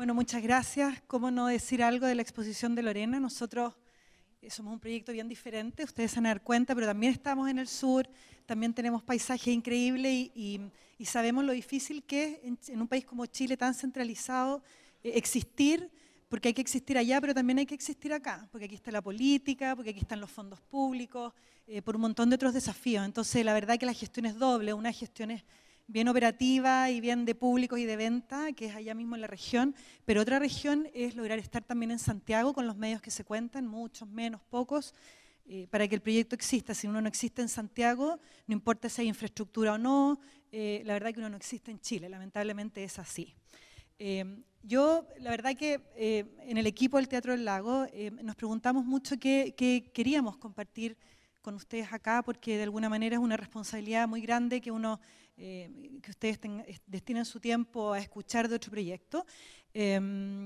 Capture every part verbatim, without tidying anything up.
Bueno, muchas gracias. ¿Cómo no decir algo de la exposición de Lorena? Nosotros eh, somos un proyecto bien diferente, ustedes se van a dar cuenta, pero también estamos en el sur, también tenemos paisajes increíbles y, y, y sabemos lo difícil que es en, en un país como Chile tan centralizado eh, existir, porque hay que existir allá, pero también hay que existir acá, porque aquí está la política, porque aquí están los fondos públicos, eh, por un montón de otros desafíos. Entonces, la verdad que la gestión es doble, una gestión es bien operativa y bien de públicos y de venta, que es allá mismo en la región, pero otra región es lograr estar también en Santiago con los medios que se cuentan, muchos, menos, pocos, eh, para que el proyecto exista. Si uno no existe en Santiago, no importa si hay infraestructura o no, eh, la verdad que uno no existe en Chile, lamentablemente es así. Eh, yo, la verdad que eh, en el equipo del Teatro del Lago eh, nos preguntamos mucho qué, qué queríamos compartir con ustedes acá, porque de alguna manera es una responsabilidad muy grande que uno eh, que ustedes ten, destinen su tiempo a escuchar de otro proyecto. Eh,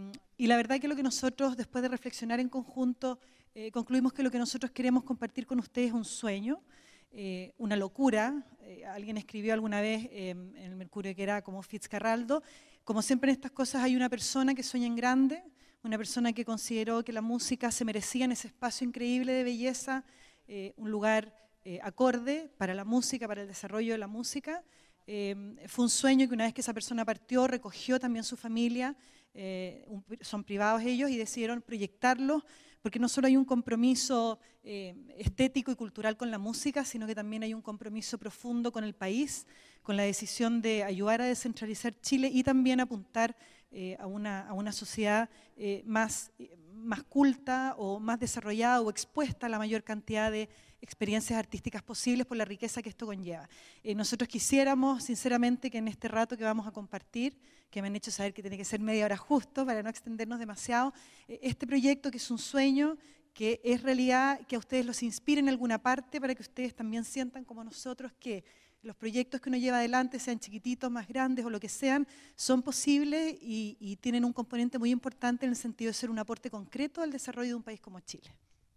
y la verdad que lo que nosotros, después de reflexionar en conjunto, eh, concluimos que lo que nosotros queremos compartir con ustedes es un sueño, eh, una locura. Eh, alguien escribió alguna vez eh, en el Mercurio que era como Fitzcarraldo. Como siempre en estas cosas hay una persona que sueña en grande, una persona que consideró que la música se merecía en ese espacio increíble de belleza, eh, un lugar eh, acorde para la música, para el desarrollo de la música. Eh, fue un sueño que una vez que esa persona partió, recogió también su familia, eh, un, son privados ellos, y decidieron proyectarlo, porque no solo hay un compromiso eh, estético y cultural con la música, sino que también hay un compromiso profundo con el país, con la decisión de ayudar a descentralizar Chile y también apuntar eh, a, una, a una sociedad eh, más, más culta o más desarrollada o expuesta a la mayor cantidad de experiencias artísticas posibles por la riqueza que esto conlleva. Eh, nosotros quisiéramos, sinceramente, que en este rato que vamos a compartir, que me han hecho saber que tiene que ser media hora justo para no extendernos demasiado, eh, este proyecto que es un sueño, que es realidad, que a ustedes los inspire en alguna parte para que ustedes también sientan como nosotros que los proyectos que uno lleva adelante, sean chiquititos, más grandes o lo que sean, son posibles y, y tienen un componente muy importante en el sentido de ser un aporte concreto al desarrollo de un país como Chile.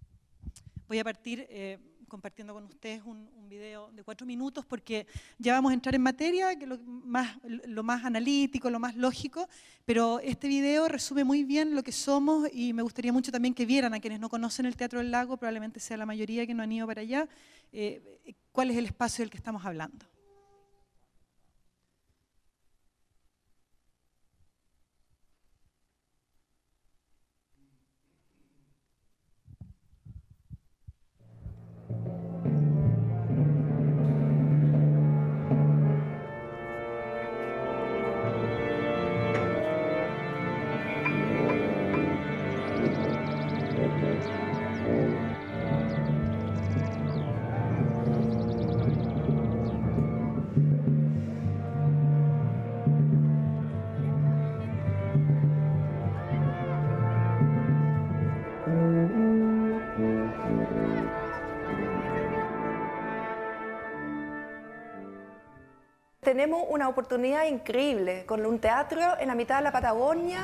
Voy a partir eh, compartiendo con ustedes un, un video de cuatro minutos porque ya vamos a entrar en materia, que lo más, lo más analítico, lo más lógico, pero este video resume muy bien lo que somos y me gustaría mucho también que vieran a quienes no conocen el Teatro del Lago, probablemente sea la mayoría que no han ido para allá, eh, cuál es el espacio del que estamos hablando. Tenemos una oportunidad increíble con un teatro en la mitad de la Patagonia.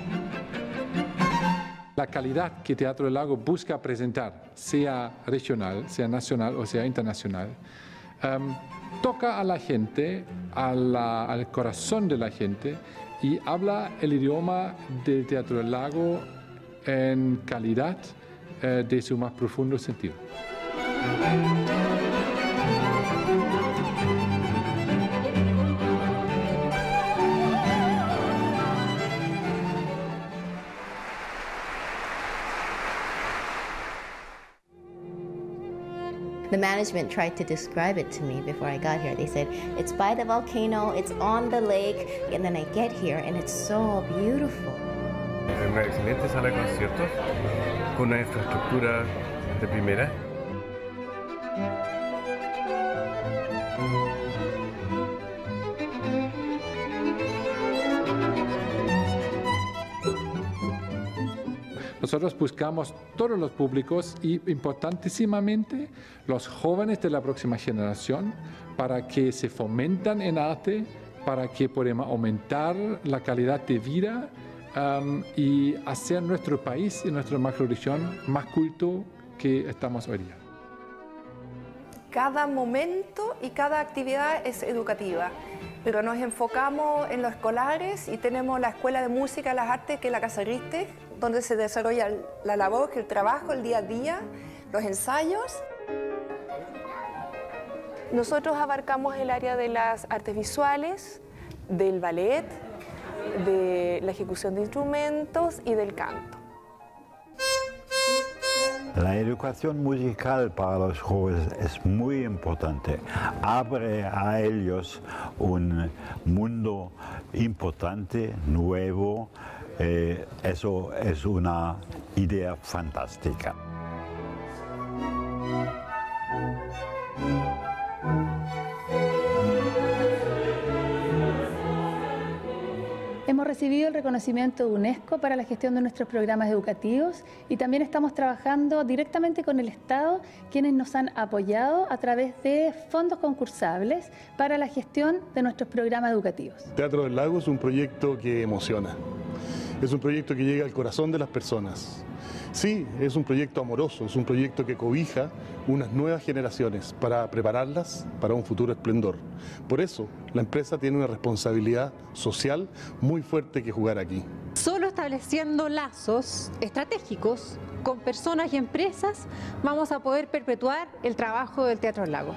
La calidad que Teatro del Lago busca presentar, sea regional, sea nacional o sea internacional, um, toca a la gente, a la, al corazón de la gente y habla el idioma del Teatro del Lago en calidad uh, de su más profundo sentido. The management tried to describe it to me before I got here. They said, it's by the volcano, it's on the lake, and then I get here and it's so beautiful. Es una excelente sala de conciertos con una infraestructura de primera. Nosotros buscamos todos los públicos y, importantísimamente, los jóvenes de la próxima generación para que se fomentan en arte, para que podamos aumentar la calidad de vida um, y hacer nuestro país y nuestra macrorregión más culto que estamos hoy día. Cada momento y cada actividad es educativa. pero nos enfocamos en los escolares y tenemos la Escuela de Música y las Artes, que es la Casa Richter, donde se desarrolla la labor, el trabajo, el día a día, los ensayos. Nosotros abarcamos el área de las artes visuales, del ballet, de la ejecución de instrumentos y del canto. La educación musical para los jóvenes es muy importante. Abre a ellos un mundo importante, nuevo. Eh, eso es una idea fantástica. Hemos recibido el reconocimiento de UNESCO para la gestión de nuestros programas educativos y también estamos trabajando directamente con el Estado, quienes nos han apoyado a través de fondos concursables para la gestión de nuestros programas educativos. Teatro del Lago es un proyecto que emociona, es un proyecto que llega al corazón de las personas. Sí, es un proyecto amoroso, es un proyecto que cobija unas nuevas generaciones para prepararlas para un futuro esplendor. Por eso, la empresa tiene una responsabilidad social muy fuerte que jugar aquí. Solo estableciendo lazos estratégicos con personas y empresas vamos a poder perpetuar el trabajo del Teatro del Lago.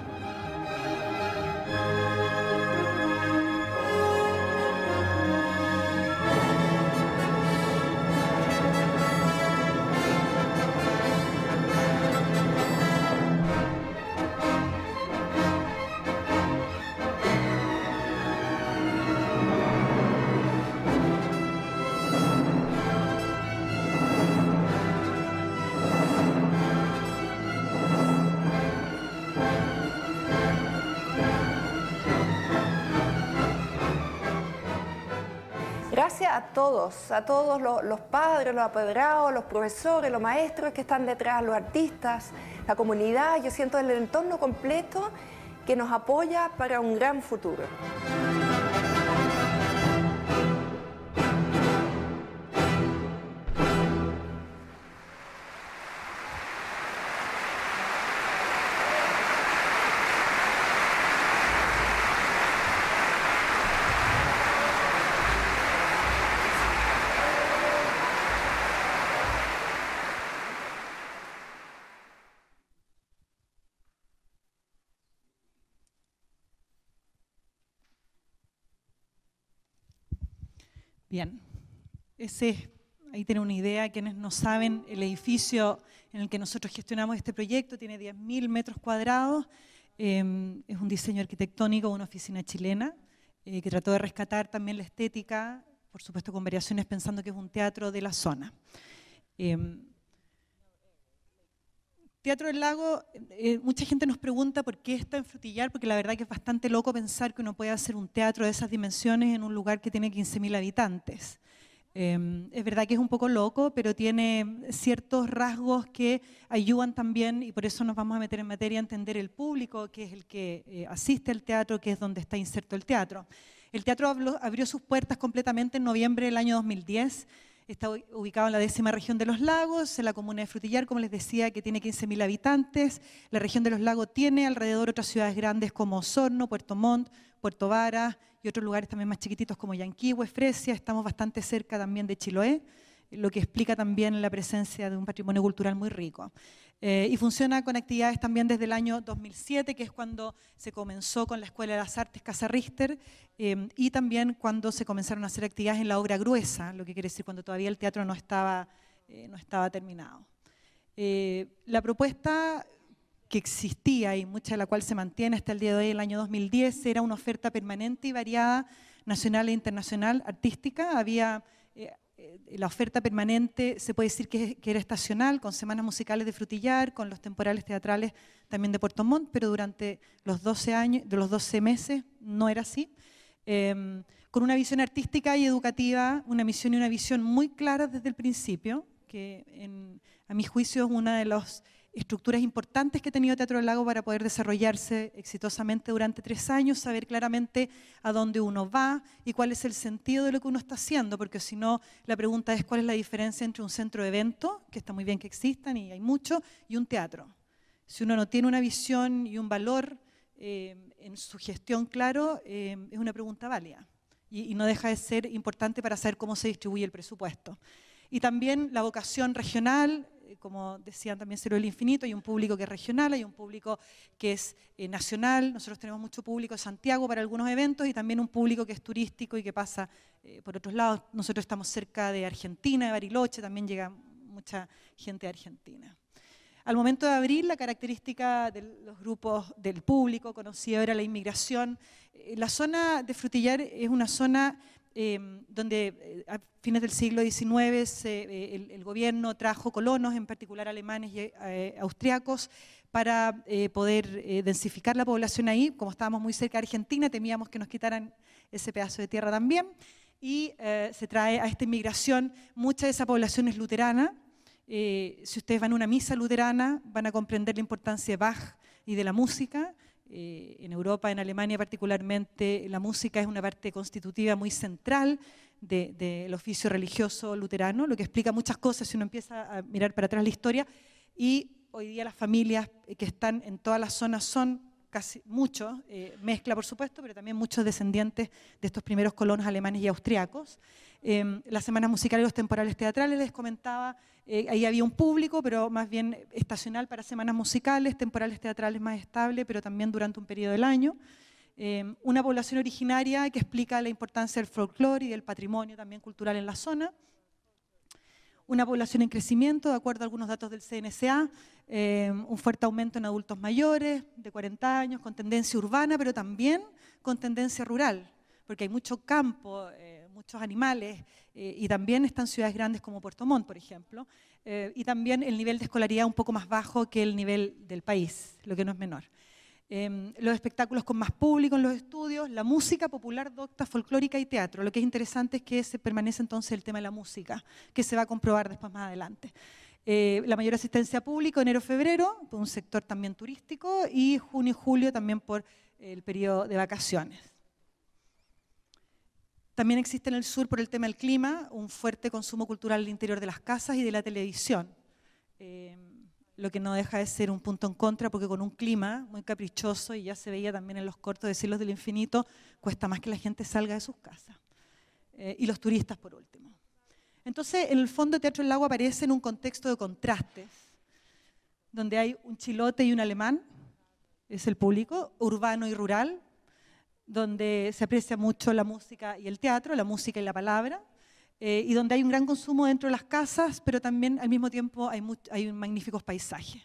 Gracias a todos, a todos los, los padres, los apoderados, los profesores, los maestros que están detrás, los artistas, la comunidad. Yo siento el entorno completo que nos apoya para un gran futuro. Bien, ese, ahí tienen una idea. Quienes no saben, el edificio en el que nosotros gestionamos este proyecto tiene diez mil metros cuadrados, eh, es un diseño arquitectónico, una oficina chilena, eh, que trató de rescatar también la estética, por supuesto con variaciones, pensando que es un teatro de la zona. Eh, Teatro del Lago, eh, mucha gente nos pregunta por qué está en Frutillar, porque la verdad que es bastante loco pensar que uno puede hacer un teatro de esas dimensiones en un lugar que tiene quince mil habitantes. Eh, es verdad que es un poco loco, pero tiene ciertos rasgos que ayudan también, y por eso nos vamos a meter en materia, a entender el público, que es el que eh, asiste al teatro, que es donde está inserto el teatro. El teatro abrió, abrió sus puertas completamente en noviembre del año dos mil diez, está ubicado en la décima región de los lagos, en la comuna de Frutillar, como les decía, que tiene quince mil habitantes. La región de los lagos tiene alrededor otras ciudades grandes como Osorno, Puerto Montt, Puerto Varas y otros lugares también más chiquititos como Yanquihue, Fresia. Estamos bastante cerca también de Chiloé, lo que explica también la presencia de un patrimonio cultural muy rico. Eh, y funciona con actividades también desde el año dos mil siete, que es cuando se comenzó con la Escuela de las Artes Casa Richter, eh, y también cuando se comenzaron a hacer actividades en la obra gruesa, lo que quiere decir cuando todavía el teatro no estaba, eh, no estaba terminado. Eh, la propuesta que existía y mucha de la cual se mantiene hasta el día de hoy, el año dos mil diez, era una oferta permanente y variada, nacional e internacional, artística. Había... Eh, La oferta permanente se puede decir que, que era estacional, con semanas musicales de Frutillar, con los temporales teatrales también de Puerto Montt, pero durante los doce años, de los doce meses no era así. Eh, con una visión artística y educativa, una misión y una visión muy claras desde el principio, que en, a mi juicio es una de las estructuras importantes que ha tenido Teatro del Lago para poder desarrollarse exitosamente durante tres años, saber claramente a dónde uno va y cuál es el sentido de lo que uno está haciendo, porque si no, la pregunta es cuál es la diferencia entre un centro de eventos, que está muy bien que existan y hay mucho, y un teatro. Si uno no tiene una visión y un valor eh, en su gestión, claro, eh, es una pregunta válida y, y no deja de ser importante para saber cómo se distribuye el presupuesto. Y también la vocación regional, eh, como decían también Cero del Infinito, hay un público que es regional, hay un público que es eh, nacional, nosotros tenemos mucho público de Santiago para algunos eventos y también un público que es turístico y que pasa eh, por otros lados. Nosotros estamos cerca de Argentina, de Bariloche, también llega mucha gente de Argentina. Al momento de abrir, la característica de los grupos del público conocido era la inmigración. La zona de Frutillar es una zona eh, donde eh, a fines del siglo diecinueve se, eh, el, el gobierno trajo colonos, en particular alemanes y eh, austriacos, para eh, poder eh, densificar la población ahí. Como estábamos muy cerca de Argentina, temíamos que nos quitaran ese pedazo de tierra también. Y eh, se trae a esta inmigración, mucha de esa población es luterana. Eh, si ustedes van a una misa luterana, van a comprender la importancia de Bach y de la música. Eh, en Europa, en Alemania particularmente, la música es una parte constitutiva muy central del de, de oficio religioso luterano, lo que explica muchas cosas si uno empieza a mirar para atrás la historia. Y hoy día las familias que están en todas las zonas son casi muchos, eh, mezcla por supuesto, pero también muchos descendientes de estos primeros colonos alemanes y austriacos. Eh, las semanas musicales y los temporales teatrales, les comentaba, eh, ahí había un público, pero más bien estacional para semanas musicales, temporales teatrales más estable, pero también durante un periodo del año. Eh, una población originaria que explica la importancia del folclore y del patrimonio también cultural en la zona. Una población en crecimiento, de acuerdo a algunos datos del C N S A, eh, un fuerte aumento en adultos mayores de cuarenta años, con tendencia urbana, pero también con tendencia rural, porque hay mucho campo, eh, muchos animales, eh, y también están ciudades grandes como Puerto Montt, por ejemplo, eh, y también el nivel de escolaridad un poco más bajo que el nivel del país, lo que no es menor. Eh, los espectáculos con más público en los estudios, la música popular, docta, folclórica y teatro. Lo que es interesante es que se permanece entonces el tema de la música, que se va a comprobar después más adelante. Eh, la mayor asistencia pública, enero-febrero, por un sector también turístico, y junio y julio también por el periodo de vacaciones. También existe en el sur, por el tema del clima, un fuerte consumo cultural al interior de las casas y de la televisión. Eh, lo que no deja de ser un punto en contra, porque con un clima muy caprichoso, y ya se veía también en los cortos de Cielos del Infinito, cuesta más que la gente salga de sus casas. Eh, y los turistas, por último. Entonces, en el fondo, Teatro del Lago aparece en un contexto de contrastes, donde hay un chilote y un alemán, es el público, urbano y rural, donde se aprecia mucho la música y el teatro, la música y la palabra, eh, y donde hay un gran consumo dentro de las casas, pero también al mismo tiempo hay, muy, hay magníficos paisajes.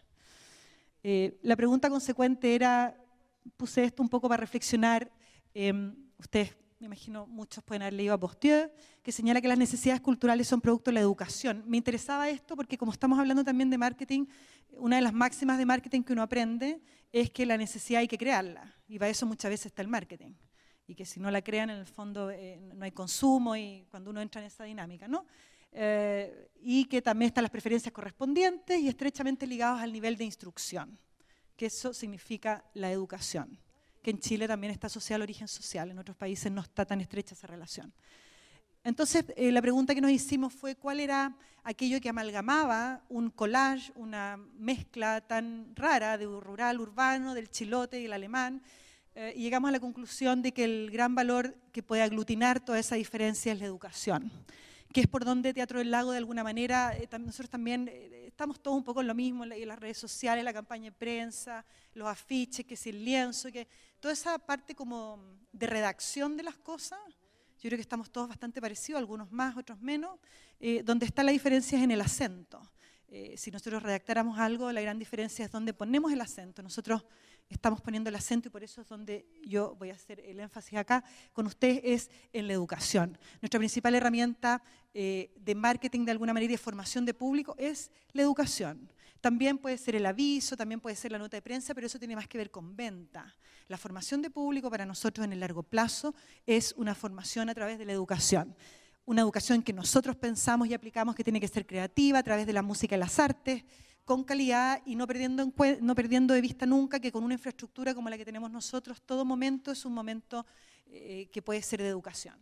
Eh, la pregunta consecuente era, puse esto un poco para reflexionar, eh, ustedes, me imagino muchos pueden haber leído a Bourdieu, que señala que las necesidades culturales son producto de la educación. Me interesaba esto porque como estamos hablando también de marketing, una de las máximas de marketing que uno aprende es que la necesidad hay que crearla, y para eso muchas veces está el marketing, y que si no la crean en el fondo eh, no hay consumo y cuando uno entra en esa dinámica, ¿no? Eh, y que también están las preferencias correspondientes y estrechamente ligados al nivel de instrucción, que eso significa la educación, que en Chile también está asociada al origen social, en otros países no está tan estrecha esa relación. Entonces, eh, la pregunta que nos hicimos fue cuál era aquello que amalgamaba un collage, una mezcla tan rara de rural, urbano, del chilote y el alemán, eh, y llegamos a la conclusión de que el gran valor que puede aglutinar toda esa diferencia es la educación, que es por donde Teatro del Lago de alguna manera, eh, nosotros también eh, estamos todos un poco en lo mismo, en las redes sociales, la campaña de prensa, los afiches, que si el lienzo, que toda esa parte como de redacción de las cosas. Yo creo que estamos todos bastante parecidos, algunos más, otros menos. Eh, donde está la diferencia es en el acento. Eh, si nosotros redactáramos algo, la gran diferencia es donde ponemos el acento. Nosotros estamos poniendo el acento y por eso es donde yo voy a hacer el énfasis acá con ustedes, es en la educación. Nuestra principal herramienta eh, de marketing de alguna manera y de formación de público es la educación. También puede ser el aviso, también puede ser la nota de prensa, pero eso tiene más que ver con venta. La formación de público para nosotros en el largo plazo es una formación a través de la educación. Una educación que nosotros pensamos y aplicamos que tiene que ser creativa a través de la música y las artes, con calidad y no perdiendo, en, no perdiendo de vista nunca que con una infraestructura como la que tenemos nosotros, todo momento es un momento eh, que puede ser de educación.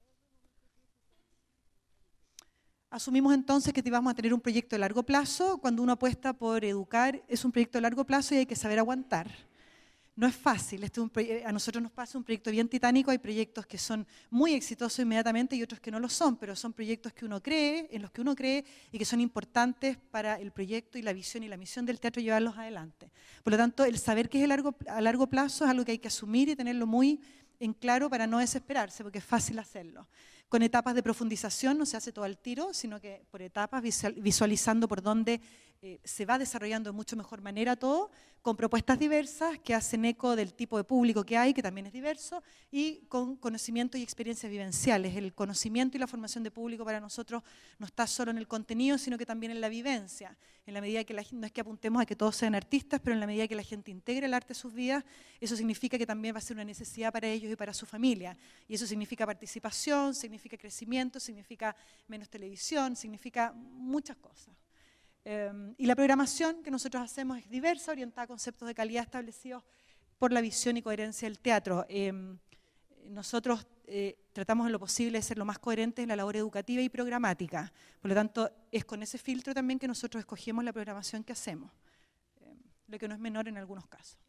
Asumimos entonces que íbamos a tener un proyecto de largo plazo. Cuando uno apuesta por educar, es un proyecto de largo plazo y hay que saber aguantar. No es fácil, este es un a nosotros nos pasa un proyecto bien titánico, hay proyectos que son muy exitosos inmediatamente y otros que no lo son, pero son proyectos que uno cree, en los que uno cree y que son importantes para el proyecto y la visión y la misión del teatro llevarlos adelante. Por lo tanto, el saber que es a largo, a largo plazo es algo que hay que asumir y tenerlo muy en claro para no desesperarse, porque es fácil hacerlo. Con etapas de profundización no se hace todo al tiro, sino que por etapas, visualizando por dónde eh, se va desarrollando de mucho mejor manera todo, con propuestas diversas que hacen eco del tipo de público que hay, que también es diverso, y con conocimiento y experiencias vivenciales. El conocimiento y la formación de público para nosotros no está solo en el contenido, sino que también en la vivencia. En la medida que la, no es que apuntemos a que todos sean artistas, pero en la medida que la gente integre el arte a sus vidas, eso significa que también va a ser una necesidad para ellos y para su familia. Y eso significa participación, significa crecimiento, significa menos televisión, significa muchas cosas. Eh, y la programación que nosotros hacemos es diversa, orientada a conceptos de calidad establecidos por la visión y coherencia del teatro. Eh, nosotros eh, tratamos en lo posible de ser lo más coherentes en la labor educativa y programática. Por lo tanto, es con ese filtro también que nosotros escogemos la programación que hacemos, eh, lo que no es menor en algunos casos.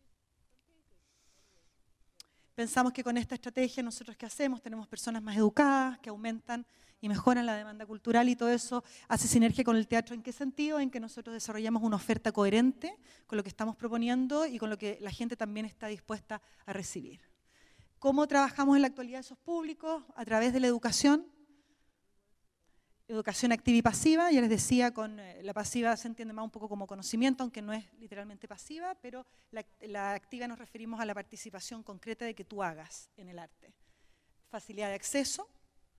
Pensamos que con esta estrategia nosotros ¿qué hacemos? Tenemos personas más educadas, que aumentan y mejoran la demanda cultural y todo eso hace sinergia con el teatro. ¿En qué sentido? En que nosotros desarrollamos una oferta coherente con lo que estamos proponiendo y con lo que la gente también está dispuesta a recibir. ¿Cómo trabajamos en la actualidad esos públicos? A través de la educación. Educación activa y pasiva, ya les decía, con eh, la pasiva se entiende más un poco como conocimiento, aunque no es literalmente pasiva, pero la, la activa nos referimos a la participación concreta de que tú hagas en el arte. Facilidad de acceso,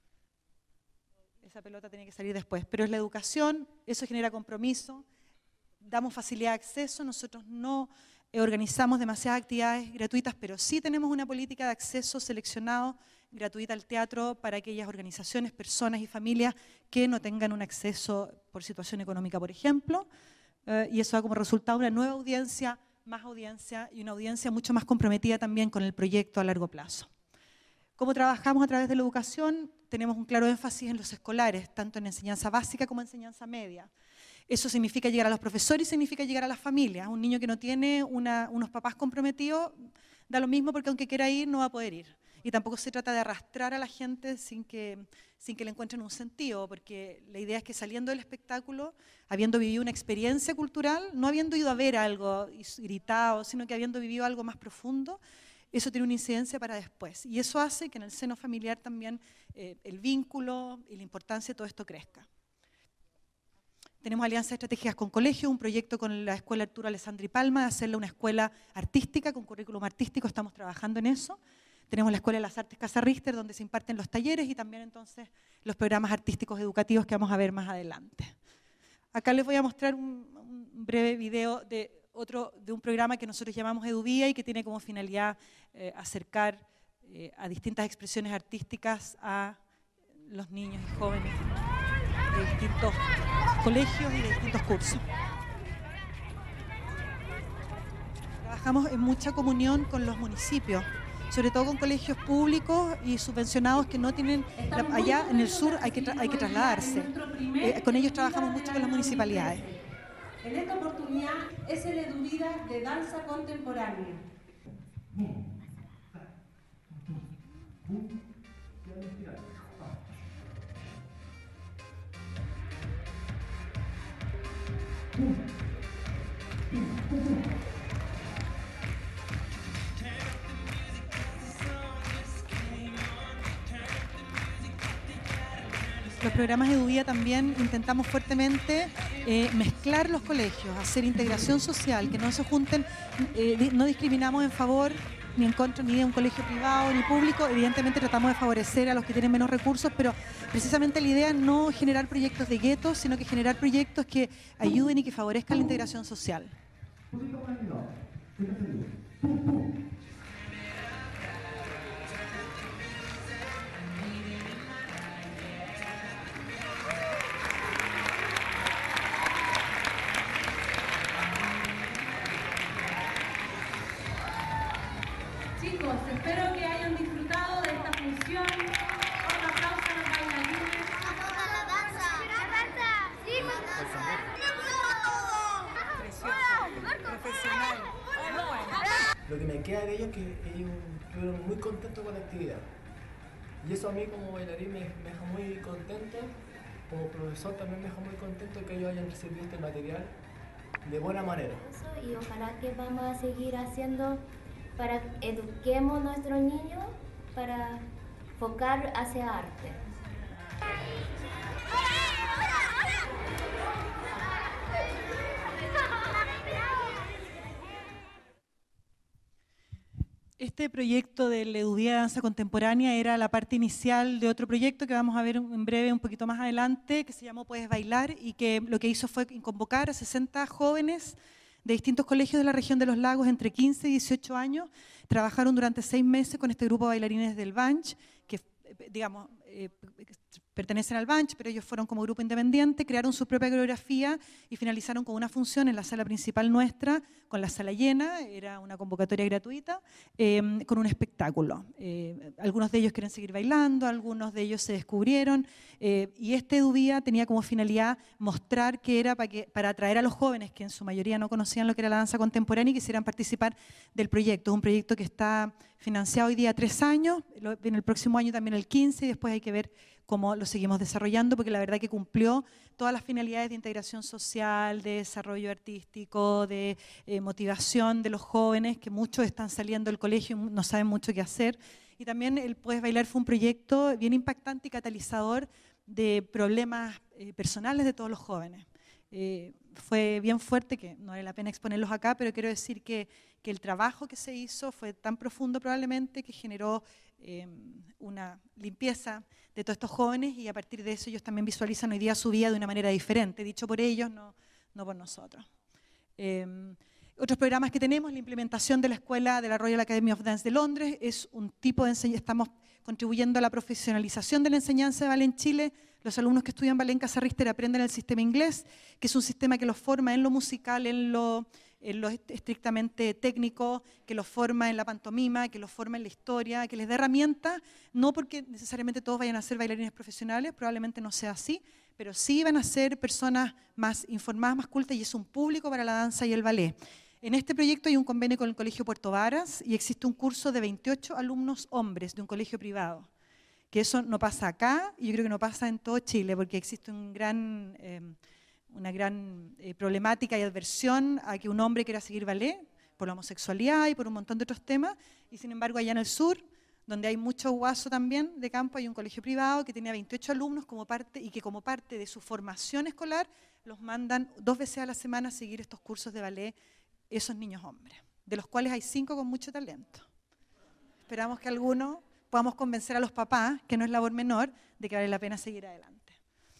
esa pelota tiene que salir después, pero es la educación, eso genera compromiso, damos facilidad de acceso, nosotros no eh, organizamos demasiadas actividades gratuitas, pero sí tenemos una política de acceso seleccionado gratuita al teatro para aquellas organizaciones, personas y familias que no tengan un acceso por situación económica, por ejemplo, eh, y eso da como resultado una nueva audiencia, más audiencia y una audiencia mucho más comprometida también con el proyecto a largo plazo. ¿Cómo trabajamos a través de la educación? Tenemos un claro énfasis en los escolares, tanto en enseñanza básica como en enseñanza media. Eso significa llegar a los profesores y significa llegar a las familias. Un niño que no tiene una, unos papás comprometidos da lo mismo porque aunque quiera ir no va a poder ir. Y tampoco se trata de arrastrar a la gente sin que, sin que le encuentren un sentido, porque la idea es que saliendo del espectáculo, habiendo vivido una experiencia cultural, no habiendo ido a ver algo gritado, sino que habiendo vivido algo más profundo, eso tiene una incidencia para después. Y eso hace que en el seno familiar también eh, el vínculo y la importancia de todo esto crezca. Tenemos alianzas estratégicas con colegios, un proyecto con la Escuela Arturo Alessandri Palma de hacerle una escuela artística con currículum artístico, estamos trabajando en eso. Tenemos la Escuela de las Artes Casa Richter, donde se imparten los talleres y también entonces los programas artísticos educativos que vamos a ver más adelante. Acá les voy a mostrar un, un breve video de, otro, de un programa que nosotros llamamos EduVía y que tiene como finalidad eh, acercar eh, a distintas expresiones artísticas a los niños y jóvenes de distintos colegios y de distintos cursos. Trabajamos en mucha comunión con los municipios, sobre todo con colegios públicos y subvencionados que no tienen, la, allá en el sur hay que, hay que trasladarse. Eh, con ellos trabajamos mucho con las municipalidades. En esta oportunidad es el EduVida de danza contemporánea. Los programas EduVía también intentamos fuertemente eh, mezclar los colegios, hacer integración social, que no se junten, eh, no discriminamos en favor ni en contra ni de un colegio privado ni público, evidentemente tratamos de favorecer a los que tienen menos recursos, pero precisamente la idea es no generar proyectos de guetos, sino que generar proyectos que ayuden y que favorezcan la integración social. Chicos, espero que hayan disfrutado de esta función. Un aplauso a los bailarines. ¡La danza! ¡La danza! ¡Sí, la danza! ¡Precioso! ¡Profesional! lo que me queda de ellos es que ellos estuvieron muy contentos con la actividad. Y eso a mí como bailarín me, me deja muy contento, como profesor también me deja muy contento que ellos hayan recibido este material de buena manera. Y ojalá que vamos a seguir haciendo para eduquemos a nuestros niños para enfocar hacia arte. Este proyecto del Eduvía de Danza Contemporánea era la parte inicial de otro proyecto que vamos a ver en breve, un poquito más adelante, que se llamó Puedes Bailar, y que lo que hizo fue convocar a sesenta jóvenes de distintos colegios de la región de los lagos entre quince y dieciocho años. Trabajaron durante seis meses con este grupo de bailarines del Banch, que digamos, eh, pertenecen al Banch, pero ellos fueron como grupo independiente, crearon su propia coreografía y finalizaron con una función en la sala principal nuestra, con la sala llena, era una convocatoria gratuita, eh, con un espectáculo. Eh, algunos de ellos quieren seguir bailando, algunos de ellos se descubrieron, eh, y este Eduvía tenía como finalidad mostrar que era para, que, para atraer a los jóvenes, que en su mayoría no conocían lo que era la danza contemporánea y quisieran participar del proyecto. Es un proyecto que está financiado hoy día tres años, en el próximo año también el quince, y después hay que ver cómo lo seguimos desarrollando, porque la verdad que cumplió todas las finalidades de integración social, de desarrollo artístico, de eh, motivación de los jóvenes, que muchos están saliendo del colegio y no saben mucho qué hacer. Y también el Puedes Bailar fue un proyecto bien impactante y catalizador de problemas eh, personales de todos los jóvenes. Eh, fue bien fuerte, que no vale la pena exponerlos acá, pero quiero decir que, que el trabajo que se hizo fue tan profundo probablemente que generó eh, una limpieza de todos estos jóvenes, y a partir de eso ellos también visualizan hoy día su vida de una manera diferente, dicho por ellos, no, no por nosotros. Eh, otros programas que tenemos, la implementación de la escuela de la Royal Academy of Dance de Londres, es un tipo de enseñanza, estamos contribuyendo a la profesionalización de la enseñanza de ballet en Chile. Los alumnos que estudian ballet en Casa Richter aprenden el sistema inglés, que es un sistema que los forma en lo musical, en lo, en lo estrictamente técnico, que los forma en la pantomima, que los forma en la historia, que les da herramientas, no porque necesariamente todos vayan a ser bailarines profesionales, probablemente no sea así, pero sí van a ser personas más informadas, más cultas, y es un público para la danza y el ballet. En este proyecto hay un convenio con el Colegio Puerto Varas y existe un curso de veintiocho alumnos hombres de un colegio privado. Que eso no pasa acá, y yo creo que no pasa en todo Chile, porque existe un gran, eh, una gran eh, problemática y adversión a que un hombre quiera seguir ballet, por la homosexualidad y por un montón de otros temas, y sin embargo allá en el sur, donde hay mucho guaso también de campo, hay un colegio privado que tiene veintiocho alumnos como parte, y que como parte de su formación escolar los mandan dos veces a la semana a seguir estos cursos de ballet, esos niños hombres, de los cuales hay cinco con mucho talento. Esperamos que algunos podamos convencer a los papás, que no es labor menor, de que vale la pena seguir adelante.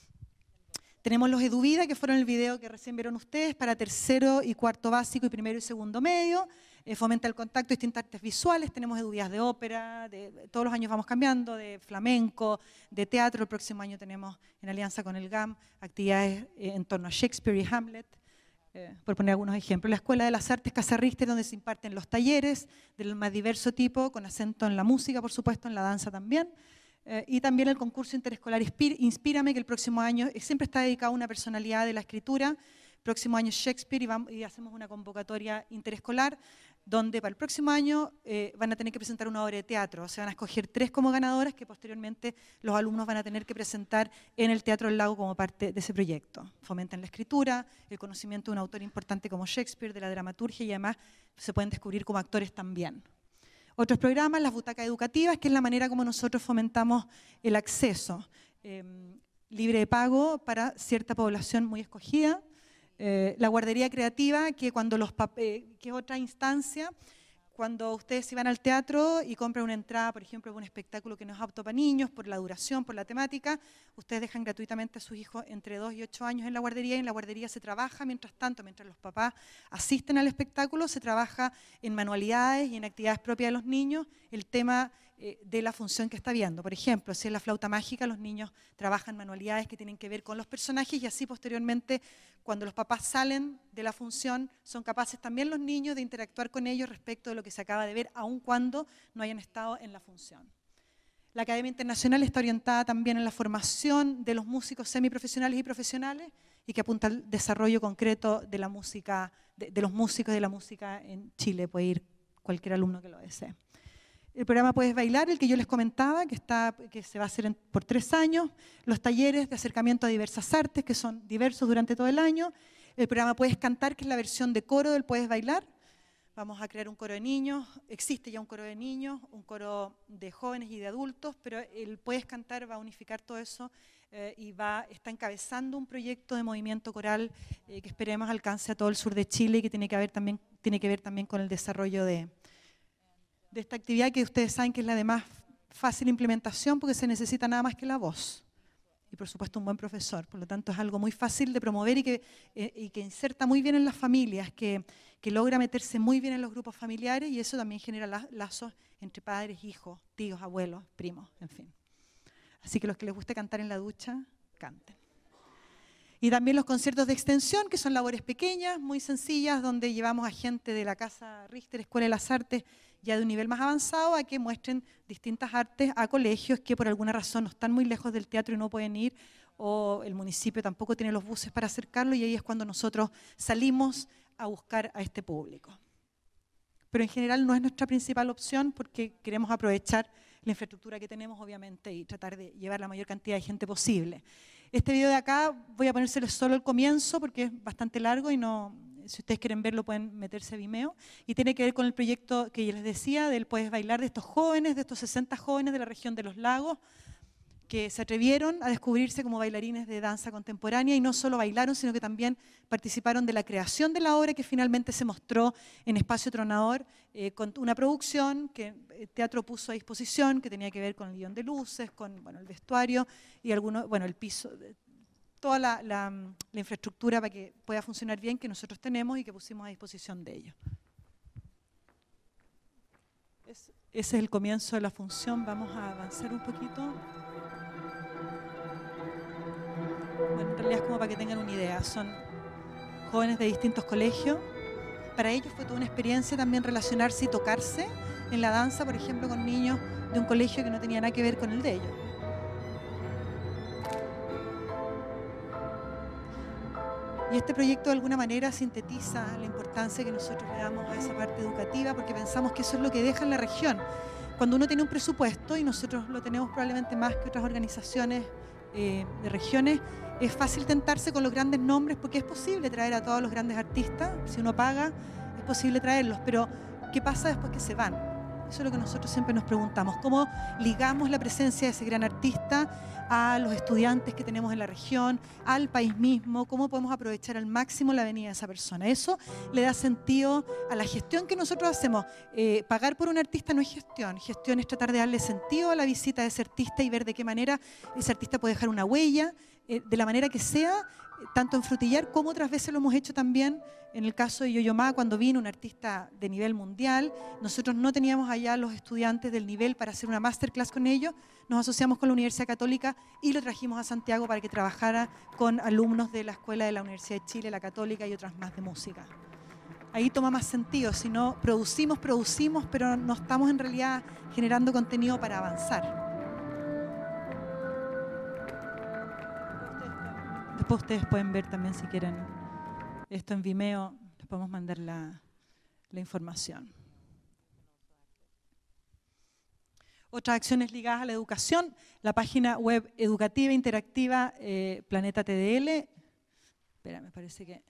Tenemos los Eduvida, que fueron el video que recién vieron ustedes, para tercero y cuarto básico y primero y segundo medio. Eh, fomenta el contacto, distintas artes visuales. Tenemos Eduvidas de ópera, de, de, todos los años vamos cambiando, de flamenco, de teatro. El próximo año tenemos, en alianza con el G A M, actividades eh, en torno a Shakespeare y Hamlet. Eh, por poner algunos ejemplos. La Escuela de las Artes Casa Richter, donde se imparten los talleres del más diverso tipo, con acento en la música, por supuesto, en la danza también. Eh, y también el concurso interescolar Inspírame, que el próximo año siempre está dedicado a una personalidad de la escritura. Próximo año Shakespeare, y, vamos, y hacemos una convocatoria interescolar, donde para el próximo año eh, van a tener que presentar una obra de teatro. Se van a escoger tres como ganadoras, que posteriormente los alumnos van a tener que presentar en el Teatro del Lago como parte de ese proyecto. Fomentan la escritura, el conocimiento de un autor importante como Shakespeare, de la dramaturgia, y además se pueden descubrir como actores también. Otros programas, las butacas educativas, que es la manera como nosotros fomentamos el acceso eh, libre de pago para cierta población muy escogida. Eh, la guardería creativa, que, cuando los eh, que es otra instancia, cuando ustedes se van al teatro y compran una entrada, por ejemplo, de un espectáculo que no es apto para niños, por la duración, por la temática, ustedes dejan gratuitamente a sus hijos entre dos y ocho años en la guardería, y en la guardería se trabaja, mientras tanto, mientras los papás asisten al espectáculo, se trabaja en manualidades y en actividades propias de los niños, el tema eh, de la función que está viendo. Por ejemplo, si es la flauta mágica, los niños trabajan manualidades que tienen que ver con los personajes, y así posteriormente, cuando los papás salen de la función, son capaces también los niños de interactuar con ellos respecto de lo que se acaba de ver, aun cuando no hayan estado en la función. La Academia Internacional está orientada también en la formación de los músicos semiprofesionales y profesionales, y que apunta al desarrollo concreto de la música, de, de los músicos de la música en Chile. Puede ir cualquier alumno que lo desee. El programa Puedes Bailar, el que yo les comentaba, que, está, que se va a hacer en, por tres años, los talleres de acercamiento a diversas artes, que son diversos durante todo el año, el programa Puedes Cantar, que es la versión de coro del Puedes Bailar. Vamos a crear un coro de niños, existe ya un coro de niños, un coro de jóvenes y de adultos, pero el Puedes Cantar va a unificar todo eso eh, y va, está encabezando un proyecto de movimiento coral eh, que esperemos alcance a todo el sur de Chile y que tiene que ver también, tiene que ver también con el desarrollo de, de esta actividad que ustedes saben que es la de más fácil implementación porque se necesita nada más que la voz. Y por supuesto un buen profesor, por lo tanto es algo muy fácil de promover y que, eh, y que inserta muy bien en las familias, que, que logra meterse muy bien en los grupos familiares y eso también genera la, lazos entre padres, hijos, tíos, abuelos, primos, en fin. Así que los que les guste cantar en la ducha, canten. Y también los conciertos de extensión, que son labores pequeñas, muy sencillas, donde llevamos a gente de la Casa Richter, Escuela de las Artes, ya de un nivel más avanzado, a que muestren distintas artes a colegios que por alguna razón no están muy lejos del teatro y no pueden ir, o el municipio tampoco tiene los buses para acercarlo, y ahí es cuando nosotros salimos a buscar a este público. Pero en general no es nuestra principal opción porque queremos aprovechar la infraestructura que tenemos, obviamente, y tratar de llevar la mayor cantidad de gente posible. Este video de acá voy a ponérseles solo el comienzo porque es bastante largo y no, si ustedes quieren verlo pueden meterse a Vimeo, y tiene que ver con el proyecto que yo les decía del Puedes Bailar, de estos jóvenes, de estos sesenta jóvenes de la región de los lagos, que se atrevieron a descubrirse como bailarines de danza contemporánea y no solo bailaron, sino que también participaron de la creación de la obra que finalmente se mostró en Espacio Tronador, eh, con una producción que el teatro puso a disposición, que tenía que ver con el guión de luces, con bueno, el vestuario y algunos, bueno, el piso, toda la, la, la infraestructura para que pueda funcionar bien que nosotros tenemos y que pusimos a disposición de ellos. Es, ese es el comienzo de la función. Vamos a avanzar un poquito. Bueno, en realidad es como para que tengan una idea. Son jóvenes de distintos colegios. Para ellos fue toda una experiencia también relacionarse y tocarse en la danza, por ejemplo, con niños de un colegio que no tenía nada que ver con el de ellos. Y este proyecto de alguna manera sintetiza la importancia que nosotros le damos a esa parte educativa porque pensamos que eso es lo que deja en la región. Cuando uno tiene un presupuesto, y nosotros lo tenemos probablemente más que otras organizaciones eh, de regiones, es fácil tentarse con los grandes nombres porque es posible traer a todos los grandes artistas, si uno paga es posible traerlos, pero ¿qué pasa después que se van? Eso es lo que nosotros siempre nos preguntamos, ¿cómo ligamos la presencia de ese gran artista a los estudiantes que tenemos en la región, al país mismo? ¿Cómo podemos aprovechar al máximo la venida de esa persona? Eso le da sentido a la gestión que nosotros hacemos. Eh, pagar por un artista no es gestión, gestión es tratar de darle sentido a la visita de ese artista y ver de qué manera ese artista puede dejar una huella, eh, de la manera que sea, tanto en Frutillar como otras veces lo hemos hecho también. En el caso de Yo-Yo Ma, cuando vino un artista de nivel mundial, nosotros no teníamos allá los estudiantes del nivel para hacer una masterclass con ellos, nos asociamos con la Universidad Católica y lo trajimos a Santiago para que trabajara con alumnos de la Escuela de la Universidad de Chile, la Católica y otras más de música. Ahí toma más sentido, si no producimos, producimos, pero no estamos en realidad generando contenido para avanzar. Después ustedes pueden ver también si quieren esto en Vimeo, les podemos mandar la, la información. Otras acciones ligadas a la educación, la página web educativa interactiva eh, Planeta T D L. Espera, me parece que...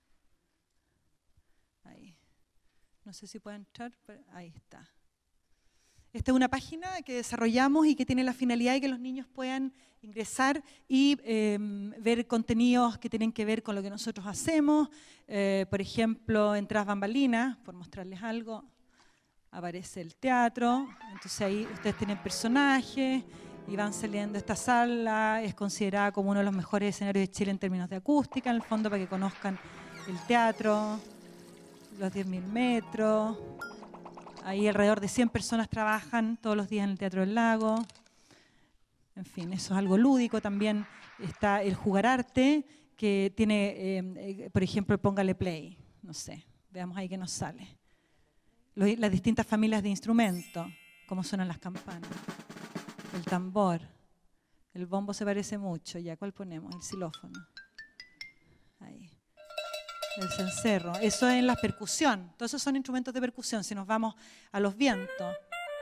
Ahí. No sé si pueden entrar, pero ahí está. Esta es una página que desarrollamos y que tiene la finalidad de que los niños puedan ingresar y eh, ver contenidos que tienen que ver con lo que nosotros hacemos. Eh, por ejemplo, en Tras Bambalinas, por mostrarles algo, aparece el teatro. Entonces ahí ustedes tienen personajes y van saliendo. Esta sala es considerada como uno de los mejores escenarios de Chile en términos de acústica, en el fondo para que conozcan el teatro, los diez mil metros. Ahí alrededor de cien personas trabajan todos los días en el Teatro del Lago. En fin, eso es algo lúdico. También está el Jugar Arte, que tiene, eh, eh, por ejemplo, Póngale Play. No sé, veamos ahí qué nos sale. Los, las distintas familias de instrumentos, cómo suenan las campanas. El tambor. El bombo se parece mucho. Ya, ¿cuál ponemos? El xilófono. Ahí. el cencerro. Eso es en la percusión. Todos esos son instrumentos de percusión. Si nos vamos a los vientos,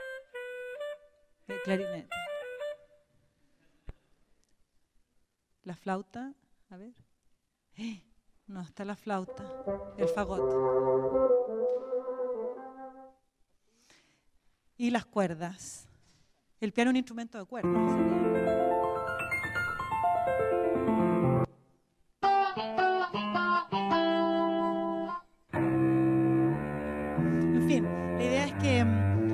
el clarinete. La flauta, a ver. No, está la flauta. El fagot. Y las cuerdas. El piano es un instrumento de cuerdas. En fin, la idea es que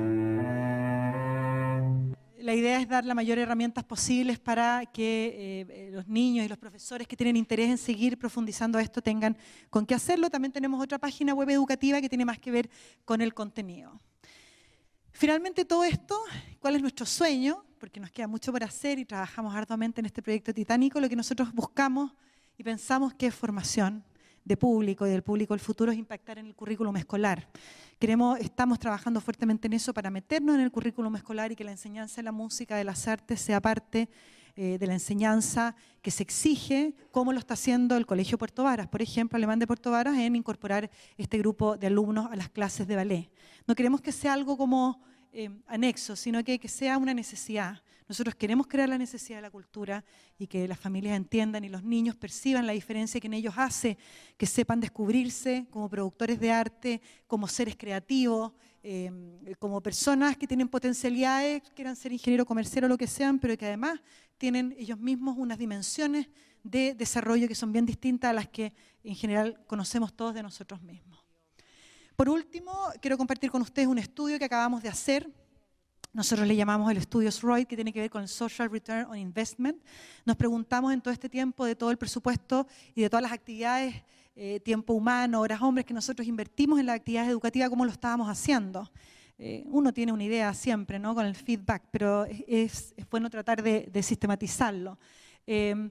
la idea es dar las mayores herramientas posibles para que eh, los niños y los profesores que tienen interés en seguir profundizando esto tengan con qué hacerlo. También tenemos otra página web educativa que tiene más que ver con el contenido. Finalmente todo esto, ¿cuál es nuestro sueño? Porque nos queda mucho por hacer y trabajamos arduamente en este proyecto titánico. Lo que nosotros buscamos y pensamos que es formación de público y del público del futuro es impactar en el currículum escolar. Queremos, estamos trabajando fuertemente en eso para meternos en el currículum escolar y que la enseñanza de la música, de las artes, sea parte eh, de la enseñanza que se exige, como lo está haciendo el Colegio Puerto Varas, por ejemplo, Alemán de Puerto Varas, en incorporar este grupo de alumnos a las clases de ballet. No queremos que sea algo como eh, anexo, sino que, que sea una necesidad. Nosotros queremos crear la necesidad de la cultura y que las familias entiendan y los niños perciban la diferencia que en ellos hace, que sepan descubrirse como productores de arte, como seres creativos, eh, como personas que tienen potencialidades, quieran ser ingeniero comercial o lo que sean, pero que además tienen ellos mismos unas dimensiones de desarrollo que son bien distintas a las que en general conocemos todos de nosotros mismos. Por último, quiero compartir con ustedes un estudio que acabamos de hacer. Nosotros le llamamos el estudio S R O I D, que tiene que ver con el Social Return on Investment. Nos preguntamos en todo este tiempo de todo el presupuesto y de todas las actividades, eh, tiempo humano, horas hombres que nosotros invertimos en las actividades educativas, cómo lo estábamos haciendo. Eh, uno tiene una idea siempre, ¿no?, con el feedback, pero es, es bueno tratar de, de sistematizarlo. Eh,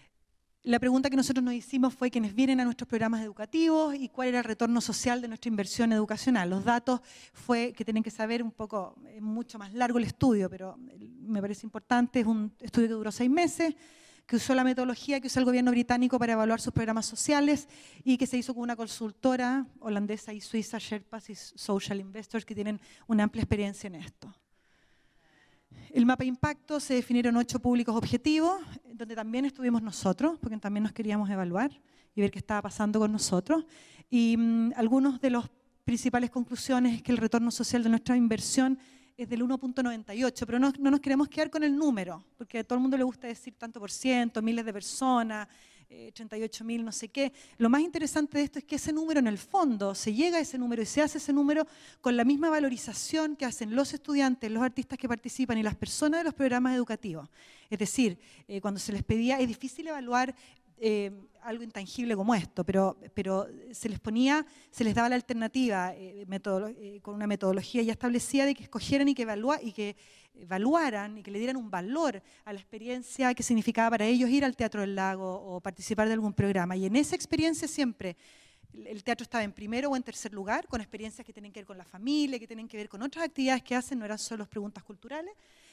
La pregunta que nosotros nos hicimos fue quiénes vienen a nuestros programas educativos y cuál era el retorno social de nuestra inversión educacional. Los datos fue que tienen que saber un poco, es mucho más largo el estudio, pero me parece importante, es un estudio que duró seis meses, que usó la metodología que usa el gobierno británico para evaluar sus programas sociales y que se hizo con una consultora holandesa y suiza, Sherpas y Social Investors, que tienen una amplia experiencia en esto. El mapa de impacto se definieron ocho públicos objetivos, donde también estuvimos nosotros, porque también nos queríamos evaluar y ver qué estaba pasando con nosotros. Y um, algunos de las principales conclusiones es que el retorno social de nuestra inversión es del uno punto noventa y ocho, pero no, no nos queremos quedar con el número, porque a todo el mundo le gusta decir tanto por ciento, miles de personas, eh, treinta y ocho mil, no sé qué. Lo más interesante de esto es que ese número en el fondo, se llega a ese número y se hace ese número con la misma valorización que hacen los estudiantes, los artistas que participan y las personas de los programas educativos. Es decir, eh, cuando se les pedía, es difícil evaluar Eh, algo intangible como esto, pero, pero se les ponía, se les daba la alternativa eh, eh, con una metodología ya establecida de que escogieran y que, evalua, y que evaluaran y que le dieran un valor a la experiencia que significaba para ellos ir al Teatro del Lago o participar de algún programa. Y en esa experiencia siempre el teatro estaba en primero o en tercer lugar, con experiencias que tienen que ver con la familia, que tienen que ver con otras actividades que hacen, no eran solo preguntas culturales.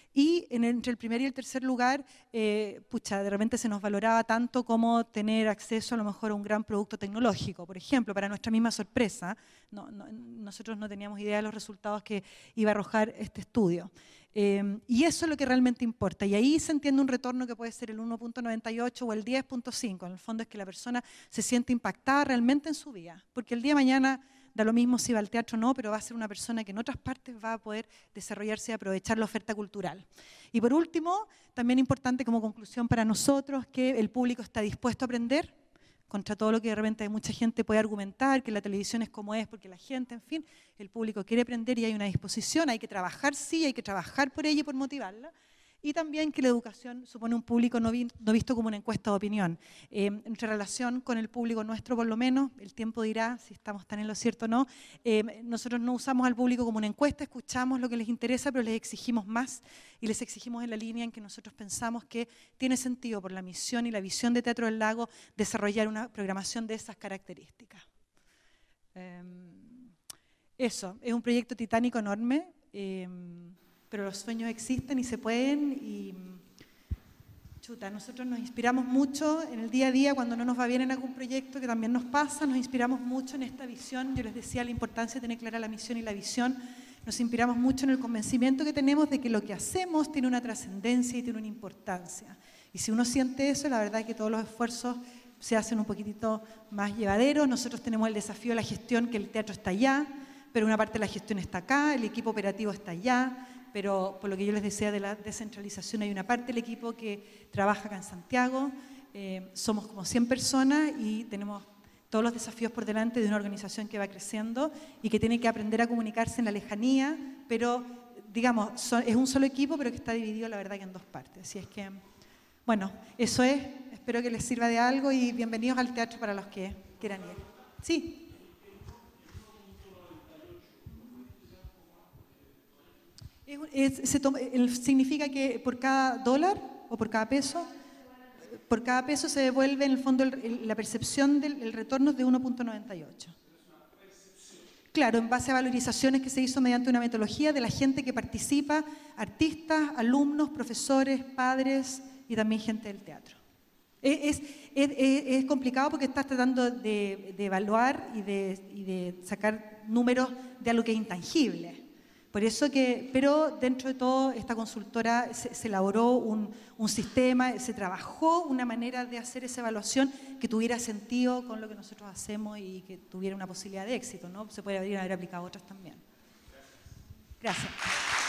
Y en, entre el primer y el tercer lugar, eh, pucha, de repente se nos valoraba tanto como tener acceso a lo mejor a un gran producto tecnológico. Por ejemplo, para nuestra misma sorpresa, no, no, nosotros no teníamos idea de los resultados que iba a arrojar este estudio. Eh, y eso es lo que realmente importa. Y ahí se entiende un retorno que puede ser el uno punto noventa y ocho o el diez punto cinco. En el fondo es que la persona se siente impactada realmente en su vida. Porque el día de mañana da lo mismo si va al teatro o no, pero va a ser una persona que en otras partes va a poder desarrollarse y aprovechar la oferta cultural. Y por último, también importante como conclusión para nosotros, que el público está dispuesto a aprender, contra todo lo que de repente mucha gente puede argumentar, que la televisión es como es, porque la gente, en fin, el público quiere aprender y hay una disposición, hay que trabajar, sí, hay que trabajar por ella y por motivarla. Y también que la educación supone un público no, vi, no visto como una encuesta de opinión. Eh, nuestra relación con el público nuestro, por lo menos, el tiempo dirá si estamos tan en lo cierto o no, eh, nosotros no usamos al público como una encuesta, escuchamos lo que les interesa, pero les exigimos más y les exigimos en la línea en que nosotros pensamos que tiene sentido por la misión y la visión de Teatro del Lago desarrollar una programación de esas características. Eh, eso, es un proyecto titánico enorme, eh, pero los sueños existen y se pueden, y Chuta, nosotros nos inspiramos mucho en el día a día cuando no nos va bien en algún proyecto, que también nos pasa, nos inspiramos mucho en esta visión. Yo les decía la importancia de tener clara la misión y la visión. Nos inspiramos mucho en el convencimiento que tenemos de que lo que hacemos tiene una trascendencia y tiene una importancia. Y si uno siente eso, la verdad es que todos los esfuerzos se hacen un poquitito más llevaderos. Nosotros tenemos el desafío de la gestión, que el teatro está allá, pero una parte de la gestión está acá, el equipo operativo está allá, pero por lo que yo les decía de la descentralización, hay una parte del equipo que trabaja acá en Santiago. Eh, somos como cien personas y tenemos todos los desafíos por delante de una organización que va creciendo y que tiene que aprender a comunicarse en la lejanía, pero digamos, son, es un solo equipo, pero que está dividido, la verdad, que en dos partes. Así es que, bueno, eso es. Espero que les sirva de algo y bienvenidos al teatro para los que quieran ir. Sí. Es, es, se toma, el, significa que por cada dólar o por cada peso, por cada peso se devuelve en el fondo el, el, la percepción del el retorno de uno punto noventa y ocho. Claro, en base a valorizaciones que se hizo mediante una metodología de la gente que participa, artistas, alumnos, profesores, padres y también gente del teatro. Es, es, es, es complicado porque estás tratando de, de evaluar y de, y de sacar números de algo que es intangible. Por eso que, pero dentro de todo, esta consultora se, se elaboró un, un sistema, se trabajó una manera de hacer esa evaluación que tuviera sentido con lo que nosotros hacemos y que tuviera una posibilidad de éxito, ¿no? Se puede haber aplicado otras también. Gracias.